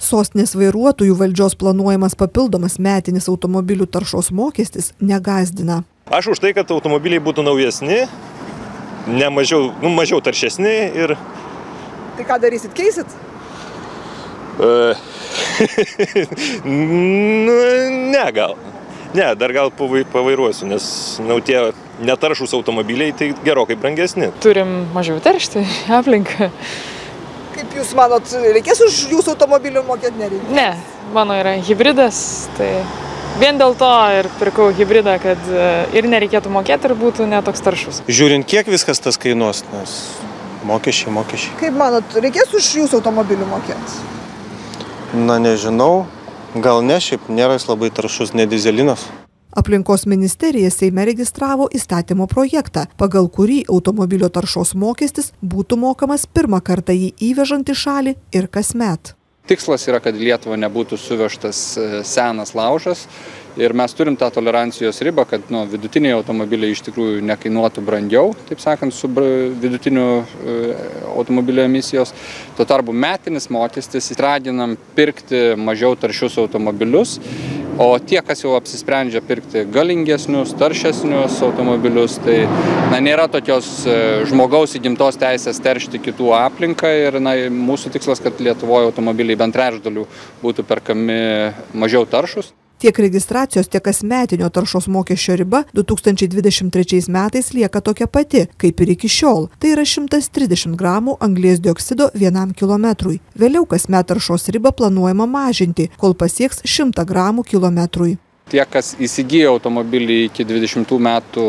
Sostinės vairuotojų valdžios planuojamas papildomas metinis automobilių taršos mokestis negąsdina. Aš už tai, kad automobiliai būtų naujesni, mažiau taršesni ir... Tai ką darysit, keisit? Ne, gal. Ne, dar gal pavairuosiu, nes tie netaršūs automobiliai tai gerokai brangesni. Turim mažiau teršti aplinką. Kaip jūs manot, reikės už jūsų automobilių mokėti nereikės? Ne, mano yra hibridas, tai vien dėl to ir pirkau hibridą, kad ir nereikėtų mokėti ir būtų netoks taršus. Žiūrint, kiek viskas tas kainuos, nes mokesčiai. Kaip manot, reikės už jūsų automobilių mokėti? Na, nežinau, gal ne, šiaip nėra jis labai taršus, ne dizelinas. Aplinkos ministerija Seime registravo įstatymo projektą, pagal kurį automobilio taršos mokestis būtų mokamas pirmą kartą jį įvežant į šalį ir kasmet. Tikslas yra, kad į Lietuvą nebūtų suvežtas senas laužas ir mes turim tą tolerancijos ribą, kad vidutiniai automobiliai iš tikrųjų nekainuotų brangiau, taip sakant, su vidutiniu automobilio emisijos. Tuo tarpu metinis mokestis raginam pirkti mažiau taršius automobilius, o tie, kas jau apsisprendžia pirkti galingesnius, taršesnius automobilius, tai nėra tokios žmogaus įgimtos teisės teršti kitų aplinką ir mūsų tikslas, kad Lietuvoje automobiliai bent trečdalių būtų perkami mažiau taršus. Tiek registracijos, tiek kasmetinio taršos mokesčio riba 2023 metais lieka tokia pati, kaip ir iki šiol. Tai yra 130 gramų anglies dioksido vienam kilometrui. Vėliau kasmet taršos ribą planuojama mažinti, kol pasieks 100 gramų kilometrui. Tie, kas įsigijo automobilį iki 20 metų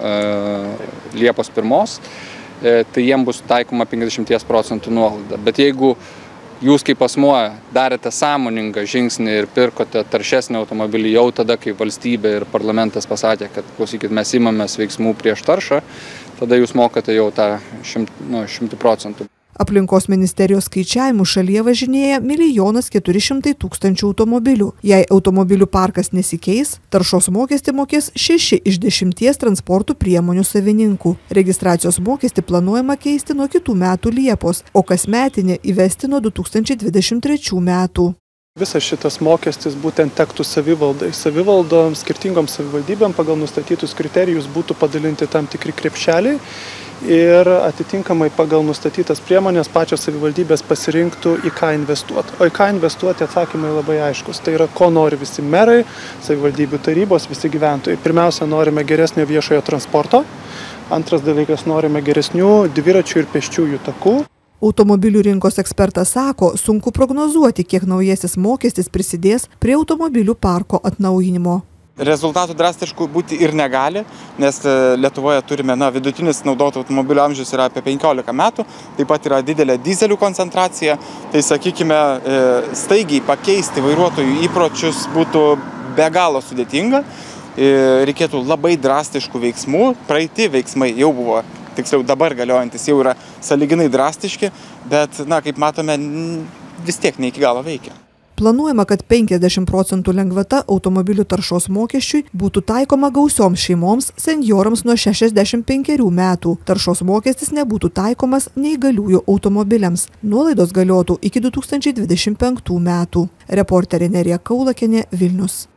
Liepos 1, tai jiems bus taikoma 50% nuolaida. Bet jeigu jūs kaip asmuo darėte sąmoningą žingsnį ir pirkote taršesnį automobilį jau tada, kai valstybė ir parlamentas pasakė, kad klausykit, mes imamės veiksmų prieš taršą, tada jūs mokate jau tą 100%. Aplinkos ministerijos skaičiavimų šalyje važinėja 1 400 000 automobilių. Jei automobilių parkas nesikeis, taršos mokestį mokės 6 iš 10 transporto priemonių savininkų. Registracijos mokestį planuojama keisti nuo kitų metų Liepos, o kasmetinį įvesti nuo 2023 metų. Visas šitas mokestis būtent tektų savivaldai. Savivaldom, skirtingoms savivaldybėm pagal nustatytus kriterijus būtų padalinti tam tikri krepšeliai ir atitinkamai pagal nustatytas priemonės pačios savivaldybės pasirinktų į ką investuoti. O į ką investuoti atsakymai labai aiškus. Tai yra, ko nori visi merai, savivaldybių tarybos, visi gyventojai. Pirmiausia, norime geresnio viešojo transporto. Antras dalykas, norime geresnių dviračių ir pėsčiųjų takų. Automobilių rinkos ekspertas sako, sunku prognozuoti, kiek naujasis mokestis prisidės prie automobilių parko atnaujinimo. Rezultatų drastiškų būti ir negali, nes Lietuvoje turime, vidutinis naudotų automobilių amžius yra apie 15 metų, taip pat yra didelė dizelių koncentracija, tai sakykime, staigiai pakeisti vairuotojų įpročius būtų be galo sudėtinga, reikėtų labai drastiškų veiksmų, praeiti veiksmai jau buvo, tiksliau dabar galiojantis jau yra sąlyginai drastiški, bet, kaip matome, vis tiek ne iki galo veikia. Planuojama, kad 50% lengvata automobilių taršos mokesčiui būtų taikoma gausioms šeimoms, senjorams nuo 65 metų. Taršos mokestis nebūtų taikomas neįgaliųjų automobiliams. Nuolaidos galiotų iki 2025 metų. Reporterė Nerija Kaulakienė, Vilnius.